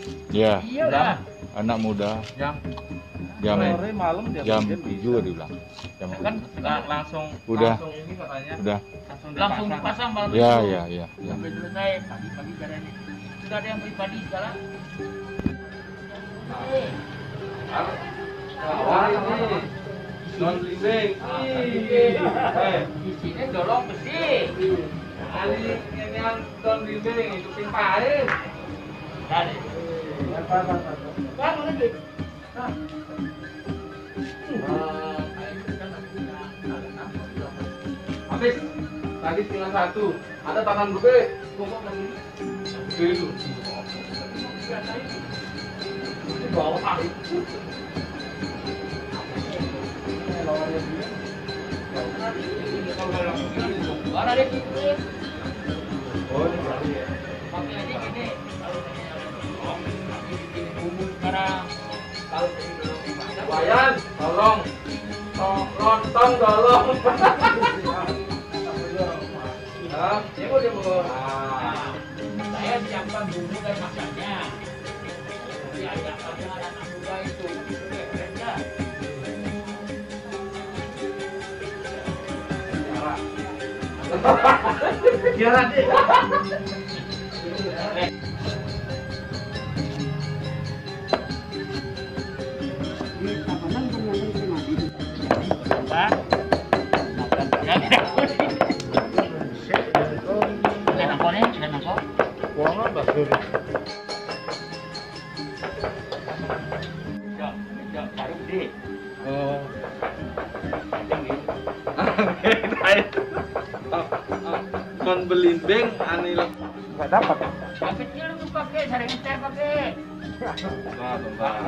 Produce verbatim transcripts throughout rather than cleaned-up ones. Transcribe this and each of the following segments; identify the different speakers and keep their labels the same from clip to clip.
Speaker 1: Ya,
Speaker 2: Iya lah.
Speaker 1: anak muda.
Speaker 2: Jam
Speaker 1: Jam
Speaker 3: Sore malam dia
Speaker 1: jam
Speaker 3: bikin
Speaker 1: tujuh dibilang. Jam
Speaker 2: kan la- langsung
Speaker 1: Udah.
Speaker 2: langsung ini katanya.
Speaker 1: Udah.
Speaker 2: Langsung dipasang, langsung dipasang malam
Speaker 1: Ya,
Speaker 2: itu.
Speaker 1: ya, ya, ya.
Speaker 2: Sampai selesai pagi-pagi jalan ini. Sudah ada yang pribadi sekarang. Eh,
Speaker 3: Wah, ini non living. Eh,
Speaker 2: di sini dorong besi.
Speaker 3: ali ini yang non living itu pimpain.
Speaker 2: Dari.
Speaker 3: Kan lagi. Habis tadi setengah satu ada tangan gede pokok lagi itu di bawah hari
Speaker 2: Mana ada gitu.
Speaker 3: oh ini berarti ya
Speaker 2: Pakai aja gini. Kalau oh, bikin bumbu sekarang. Kalau ini dorong gimana?
Speaker 3: Wayan tolong To- nonton tolong ah ya boleh boleh
Speaker 2: Nah, saya siapkan bumbu dan masaknya. Jadi ayam dengan anak muda itu. Keren dah.
Speaker 3: jalan deh
Speaker 2: Pak. Makan ya tidak boleh. Ada nangkone, ada nangkok.
Speaker 1: Uangnya basur.
Speaker 2: Ya, ya, taruh di.
Speaker 1: Oh,
Speaker 3: kon belimbing anil
Speaker 1: nggak dapat.
Speaker 2: Yang kecil itu pakai, sering saya pakai.
Speaker 3: nah bentar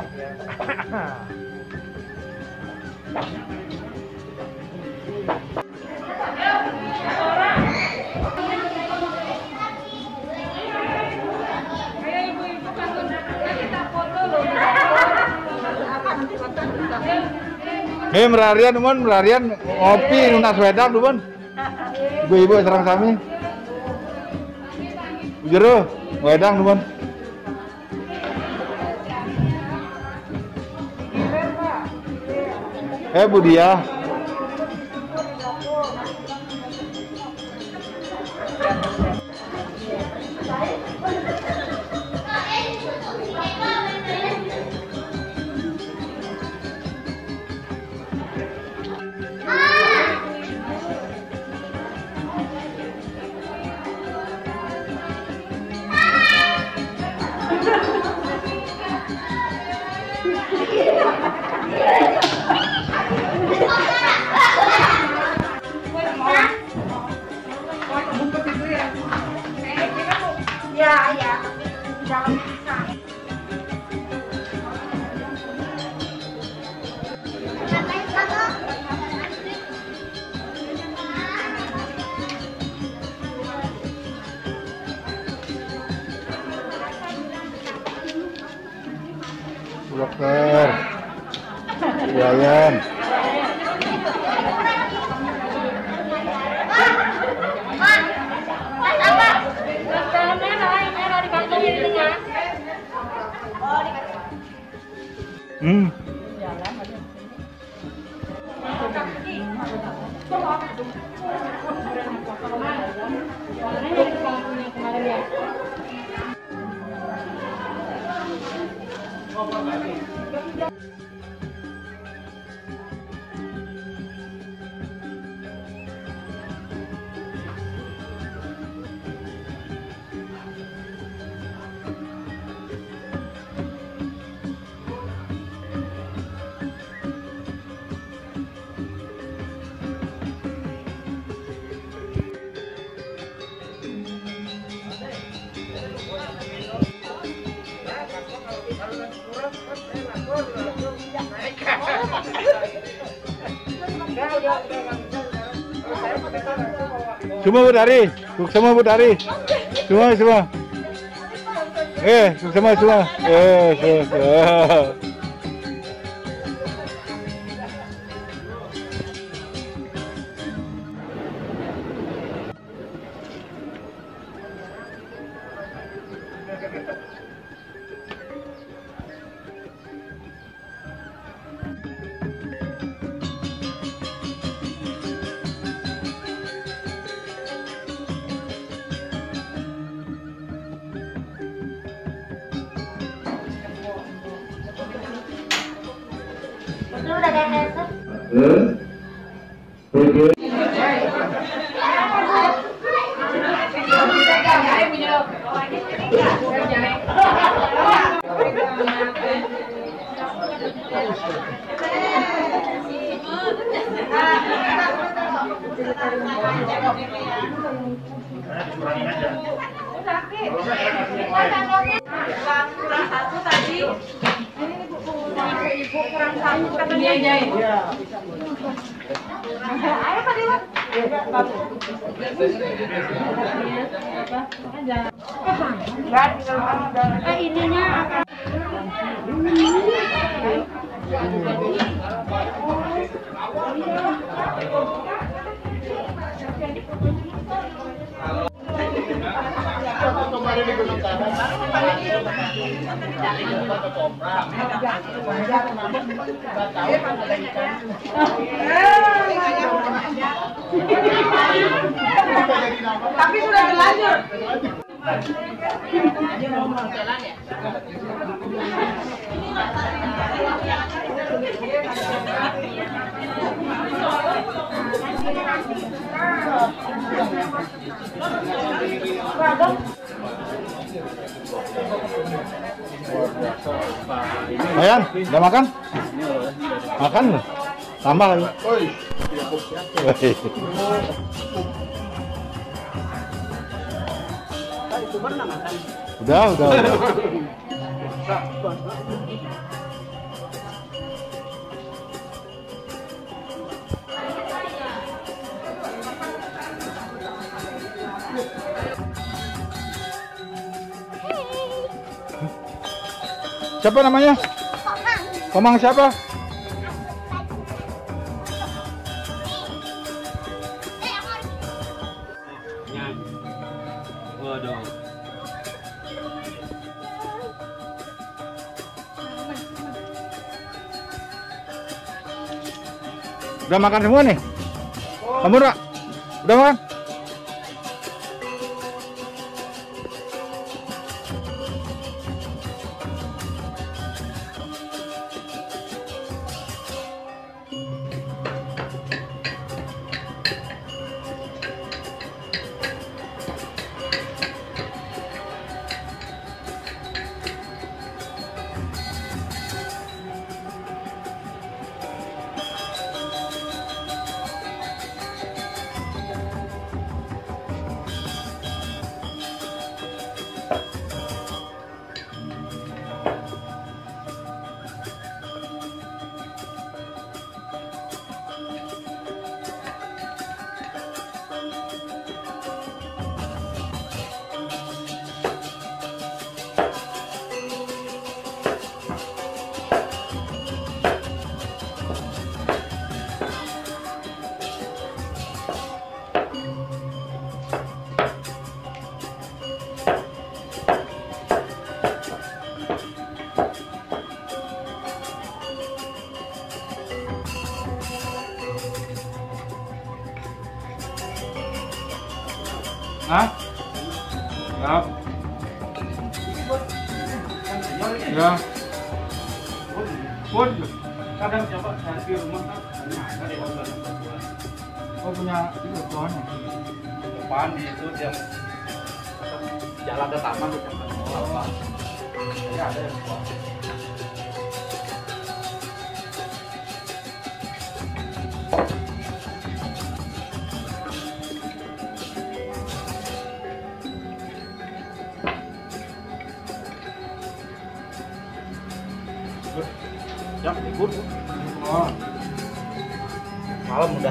Speaker 1: Eh, melarian, mon, melarian ngopi, nunas wedang, mon. Ibu-ibu serang kami. Jero, wedang, mon. Eh, Bu Dia.
Speaker 4: Ya, ya. Dalam pisang.
Speaker 1: Dokter. Wayan. Hmm. Semua Bu Dari, semua Bu Dari, semua semua. Eh, semua semua. Eh, semua. semua.
Speaker 3: P G.
Speaker 4: Kurang satu tadi. Ini ibu kurang satu katanya. Iya. Ayo Pak Dewa. Eh ininya apa? Tapi sudah terlanjur.
Speaker 1: Ayan, udah makan? Makan loh. Tambah lagi. Udah, udah, udah. Siapa namanya? Komang siapa?
Speaker 2: Waduh.
Speaker 1: Udah makan semua nih? Kamu udah? Udah makan? Hah? Ya. Ya. Pun kadang coba saya di rumah kan ada di organ. Oh punya itu tuannya.
Speaker 3: Depan itu yang jalan ke taman itu kan. Oh. Ya ada yang tua.
Speaker 2: Ya, libur.
Speaker 1: Oh.
Speaker 2: Malam udah.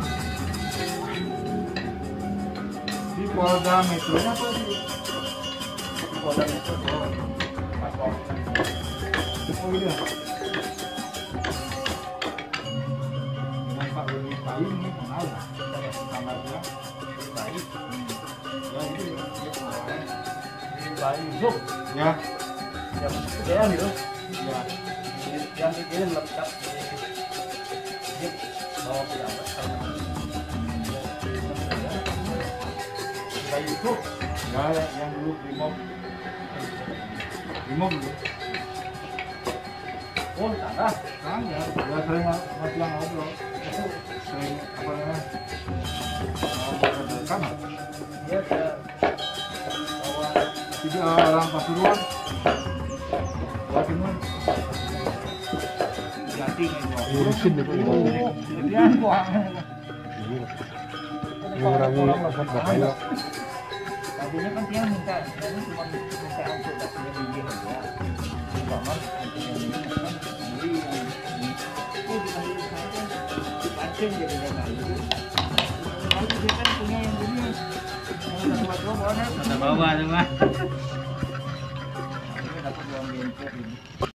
Speaker 1: Di Polda Metronya apa sih?
Speaker 2: Polda Metro.
Speaker 1: Oh iya. Dengan Pak Uli Bayi ini kenal ya? Kamar dia baik. Ya itu ya.
Speaker 2: Bayi Zoom.
Speaker 1: Ya.
Speaker 2: Yang gedean itu.
Speaker 1: Ya.
Speaker 2: Yang dikirim lengkap di bawa pejabat. Bayi itu.
Speaker 1: Ya yang dulu Brimob. Brimob dulu.
Speaker 2: Oh, tanah.
Speaker 1: Kan ya, udah sering sama dia ngobrol. sering apa namanya? Rekam.
Speaker 2: Dia ke bawa
Speaker 1: Tidak orang Pasuruan. Jawa Timur.
Speaker 2: ganti nih gua.
Speaker 1: Urusin itu.
Speaker 2: Dia gua.
Speaker 1: Mengurangi apa bahaya.
Speaker 2: Tadinya kan dia minta, ini cuma minta untuk dapurnya biji aja. Kamar yang ini kan beli yang ini. Oh dikasih saja, pancing jadi jangan gitu. Kalau dia kan punya yang ini, yang satu batu bawa dah. Satu bawa cuma. Ini dapat dua bengkel ini.